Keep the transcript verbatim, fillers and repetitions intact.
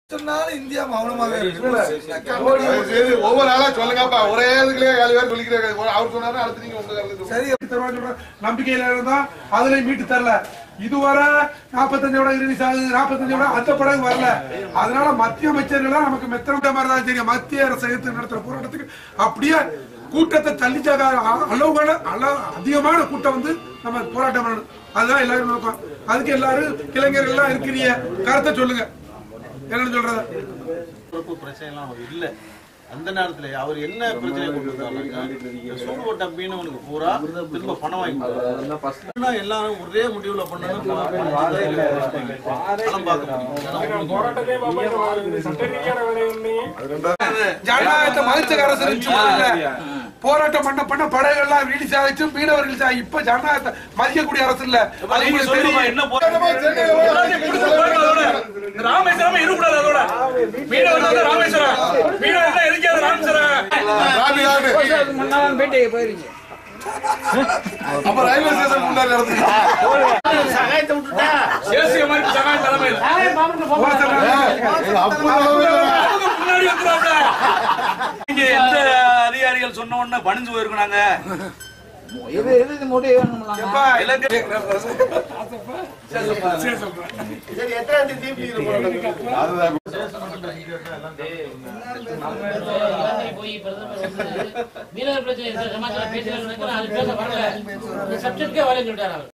India மௌனமாவே ஒவ்வொரு ஆளா சொல்லுங்கப்பா ஒரே இதுலயே ஏழு பேர் சொல்லிக்கிறாங்க அவர் சொன்னாரு அடுத்து நீங்க உங்க சரி நம்பிக்கையில இருந்தா அதுல மீட்டு தரல இதுவரை நாற்பத்தஞ்சோட ரிலீஸ் ஆகுது நாற்பத்தஞ்சோட அந்த படம் வரல அதனால மத்திய அமைச்சர்கள் நமக்கு மெத்தன மாதிரி தான் தெரியும் மத்திய அரசு நடத்துற போராட்டத்துக்கு அப்படியே கூட்டத்தை தள்ளிச்சாக அளவுகள அதிகமான கூட்டம் வந்து நம்ம போராட்டம் பண்ணணும் அதுதான் எல்லாரும் நோக்கம் அதுக்கு எல்லாரும் இளைஞர்கள் எல்லாம் இருக்கிறீங்க கருத்தை சொல்லுங்க என்ன சொல்றது பிரச்சனை எல்லாம் இல்ல அந்த நேரத்துல அவர் என்ன பிரச்சனை கொண்டு வந்தாங்க சூடு போட்ட மீனவனுக்கு பூரா திரும்ப பணம் வாங்கி எல்லாரும் ஒரே முடிவுல பண்ணணும் ஜனநாயகத்தை மதிச்ச அரசு போராட்டம் பண்ண பண்ண படைகள்லாம் ரிலீஸ் ஆகிச்சு மீனவர்கள் ஆகி இப்ப ஜனநாயகத்தை மதிக்கக்கூடிய அரசு இல்ல ராமேஸ்வரம் இருக்கக்கூடாது அதோட மீனவர்கள் ராமேஸ்வரம் மீனவர்கள் எதுக்காது ராமேஸ்வரம் பேட்டைக்கு போயிருங்க அப்ப ரயில்வே ஸ்டேஷன் முன்னாடி நடந்துச்சு சகாயத்தை விட்டுட்டா தேசிய மாதிரி சகாய தலைமையில் முன்னாடி வந்துடுறாங்க இங்க எந்த அதிகாரிகள் சொன்ன உடனே பணிஞ்சு போயிருக்காங்க இது எது முடிவு மீனவர் பிரச்சனை சமாச்சாரம் பேசுறது அது பேச வரல சப்ஜெக்டே வரலன்னு சொல்லிட்டாரு.